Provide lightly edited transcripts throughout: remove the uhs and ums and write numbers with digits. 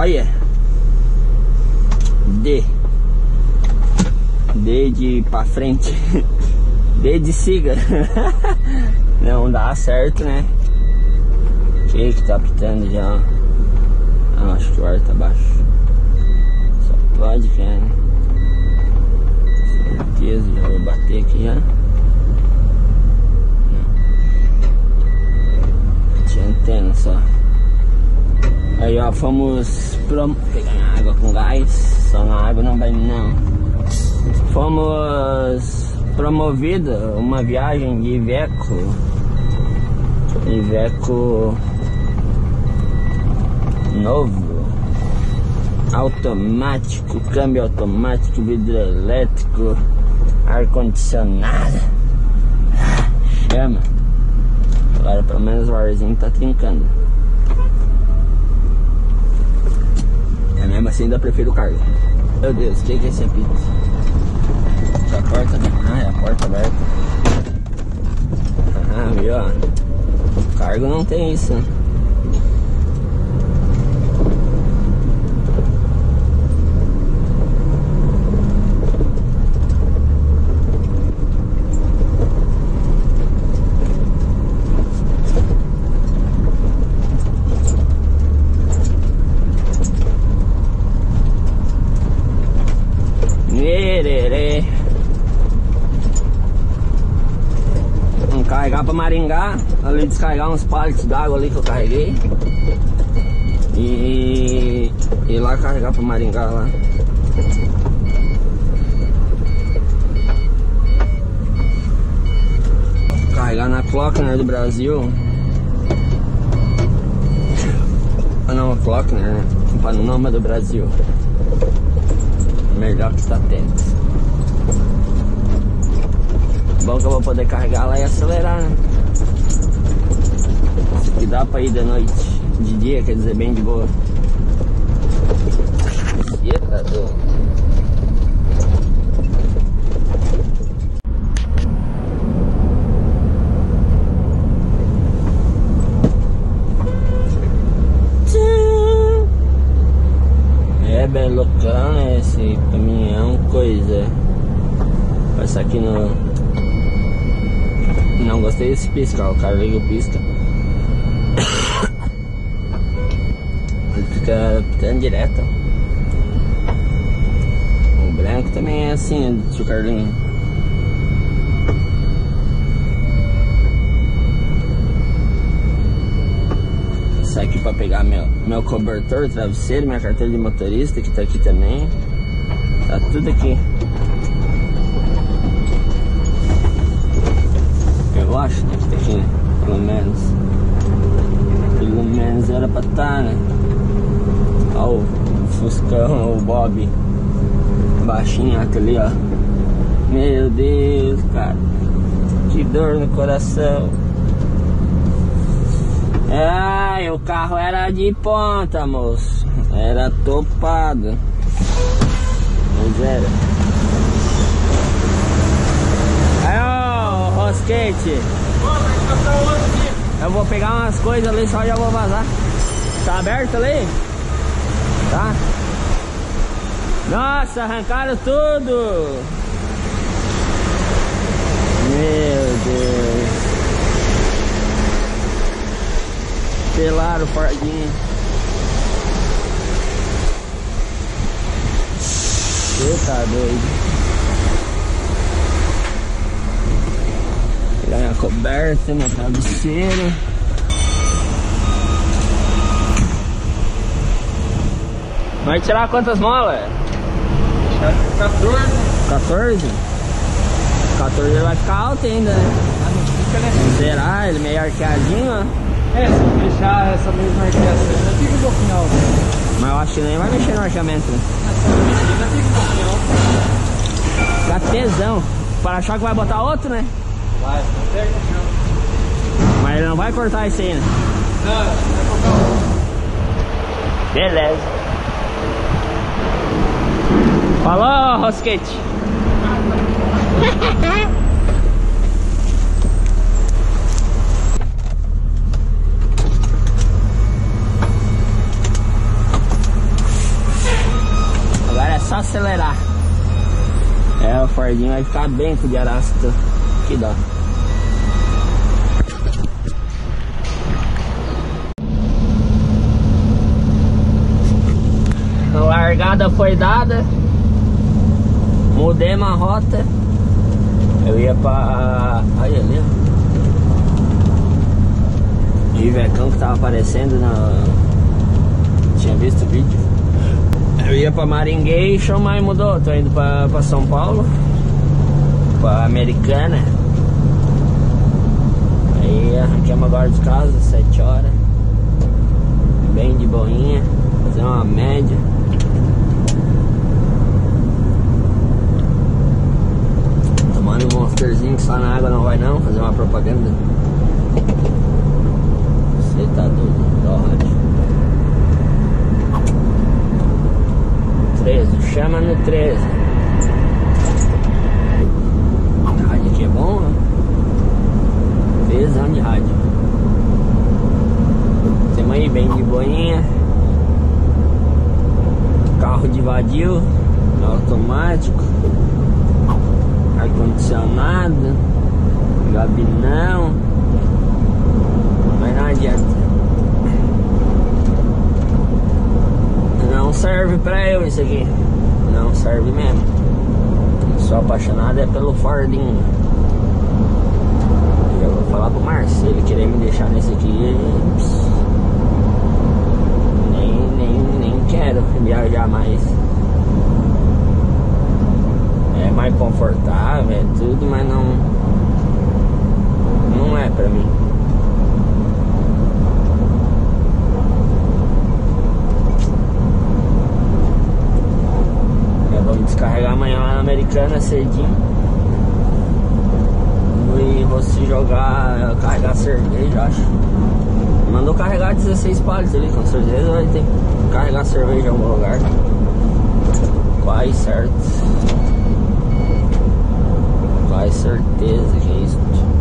Olha. D de ir pra frente. D de siga. Não dá certo, né? Que tá apitando já. Ah, acho que o ar tá baixo. Só pode que é, né? Certeza, já vou bater aqui já. Tinha antena só. Aí ó, fomos pegar água com gás. Só na água não vai não. Fomos promovido uma viagem de Iveco novo, automático, câmbio automático, vidro elétrico, ar condicionado. Chama. Agora pelo menos o arzinho tá trincando. É mesmo assim, ainda prefiro o cargo. Meu Deus, o que é esse apito? A porta, né? Ah, é a porta aberta. Ah, viu? Ó. Cargo não tem isso, né? Vamos carregar pra Maringá, ali descarregar uns pallets d'água ali que eu carreguei e lá carregar pra Maringá lá. Carregar na Klockner do Brasil. Ah não, a Klockner, né? Panoma do Brasil. Melhor que está tendo. Bom que eu vou poder carregar lá e acelerar, né? Isso aqui dá pra ir de noite. De dia, quer dizer, bem de boa. É bem loucão esse caminhão, coisa. Passar aqui no... Não gostei desse pisca, o cara liga o pisca. Ele fica pitando direto. O branco também é assim, do tio Carlinho. Vou sair aqui pra pegar meu cobertor, travesseiro, minha carteira de motorista, que tá aqui também. Tá tudo aqui. Eu acho que tá aqui, né? Pelo menos. Pelo menos era pra estar, né? Ó o Fuscão, o Bob. Baixinho aquele, ó. Meu Deus, cara. Que dor no coração. Ai, o carro era de ponta, moço. Era topado. Mas era. Aí, ó, Rosquete. Eu vou pegar umas coisas ali, só já vou vazar. Tá aberto ali? Tá? Nossa, arrancaram tudo. Meu Deus. Pelaram o Fordinho. Você tá doido. Pegar minha coberta, meu travesseiro. Vai tirar quantas molas? 14. 14? 14 vai ficar alto ainda, né? Ah, não fica, né? Será? Ele meio arqueadinho, ó. É, se deixar essa mesma arqueação, fica um pouquinho alto. Mas eu acho que nem vai mexer no arqueamento. Essa mexida fica um pouquinho alto. Fica tesão. O para-choque vai botar outro, né? Vai, não pega no chão. Mas ele não vai cortar isso aí, né? Não, vai cortar outro. Beleza. Falou, Rosquete. Ricardinho vai ficar bem com o de Arasta. Que dó. A largada foi dada. Mudei uma rota. Eu ia pra... Olha ali, ó. Ivecão que tava aparecendo na... Tinha visto o vídeo. Eu ia pra Maringueixo, mas mudou. Tô indo pra São Paulo, pra Americana. Aí arranquemos agora de casa, 7 horas. Bem de boinha. Fazer uma média. Tomando um monsterzinho que só na água não vai não. Fazer uma propaganda. Você tá doido, dó rádio. 13, chama no 13. A rádio aqui é bom, né? Pesão de rádio. Temos aí bem de boinha. Carro de vadio, automático, ar-condicionado, gabinão. Mas não adianta. Não serve pra eu isso aqui. Não serve mesmo. Sou apaixonado é pelo Fordinho. Eu vou falar pro Marcelo, ele querer me deixar nesse aqui. Nem quero viajar mais. É mais confortável, é tudo, mas não é pra mim. Vamos descarregar amanhã lá na Americana cedinho. E vou se jogar, carregar cerveja, acho. Mandou carregar 16 pallets ali, com certeza vai ter que carregar cerveja em algum lugar. Quase certo. Quase certeza que é isso.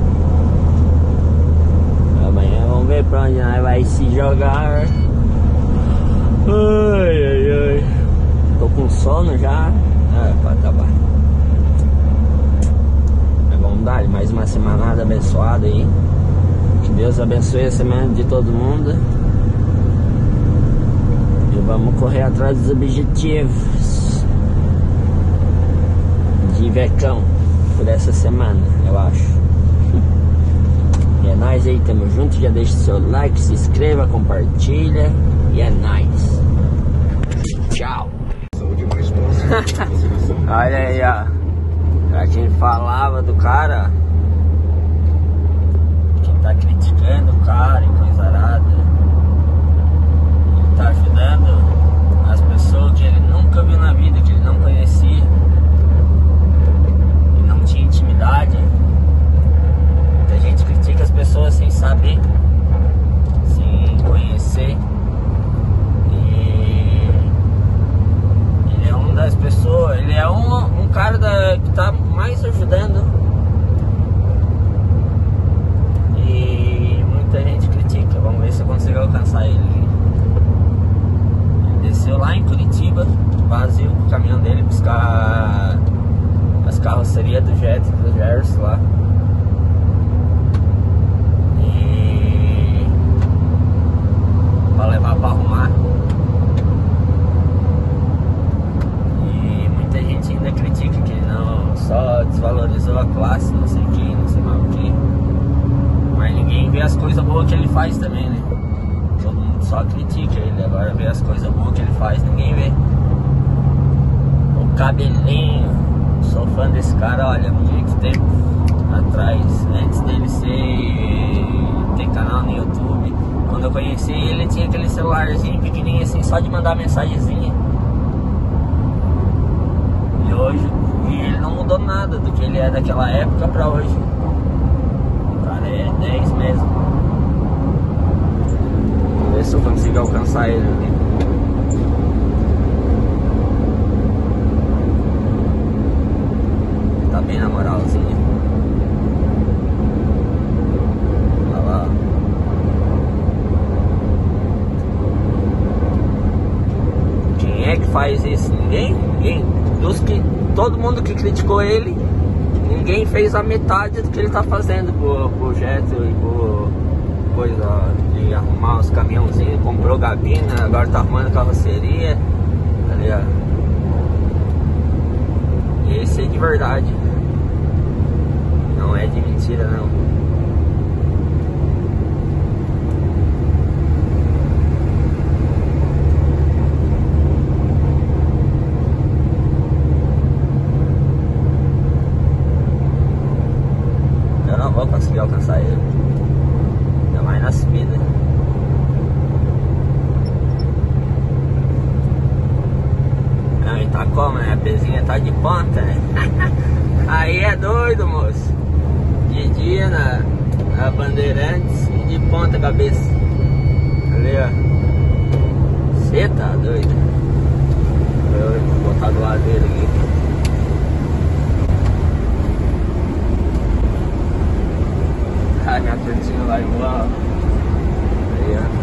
Amanhã vamos ver pra onde nós vai se jogar. Ai, ai, ai. Tô com sono já. Pra acabar. Mas vamos dar mais uma semanada abençoada aí. Que Deus abençoe a semana de todo mundo. E vamos correr atrás dos objetivos de Ivecão por essa semana, eu acho. E é nóis aí, tamo junto. Já deixa o seu like, se inscreva, compartilha. E é nóis. Tchau. Olha aí, ó. Pra quem falava do cara, quem tá criticando o cara e coisa arada, ele tá ajudando as pessoas que ele nunca viu na vida, que ele não conhecia e não tinha intimidade. Muita gente critica as pessoas sem saber, sem conhecer. Das pessoas, ele é um cara que tá mais ajudando. E muita gente critica. Vamos ver se eu consigo alcançar ele. Ele desceu lá em Curitiba, vazio o caminhão dele, buscar as carrocerias do Jet, do Gerson lá. E pra levar pra arrumar. Ainda critica que ele não, só desvalorizou a classe, não sei quem, não sei mais o que. Mas ninguém vê as coisas boas que ele faz também, né? Todo mundo só critica ele, agora vê as coisas boas que ele faz, ninguém vê. O cabelinho, sou fã desse cara, olha, muito tempo atrás, antes dele ter canal no YouTube. Quando eu conheci ele, tinha aquele celularzinho pequenininho assim, só de mandar mensagenzinha. Hoje, e ele não mudou nada do que ele é daquela época pra hoje. O cara é 10 mesmo. Vamos ver se eu consigo alcançar ele ali. Tá bem na moralzinha. Olha lá. Quem é que faz isso? Ninguém. todo mundo que criticou ele, ninguém fez a metade do que ele tá fazendo pro projeto e pro coisa de arrumar os caminhãozinhos, comprou gabina, agora tá arrumando carroceria, tá ligado? E esse é de verdade, não é de mentira não. Eu não vou conseguir alcançar ele, ainda mais na subida. Não, e tá como, né? A pezinha tá de ponta, né? Aí é doido, moço. De dia na Bandeirantes e de ponta cabeça. Ali, ó. Cê tá doido. Eu vou botar do lado dele aqui. A minha cortina vai voar. Aí, ó.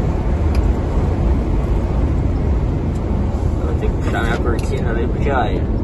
Vou ter que puxar minha cortina ali porque já é.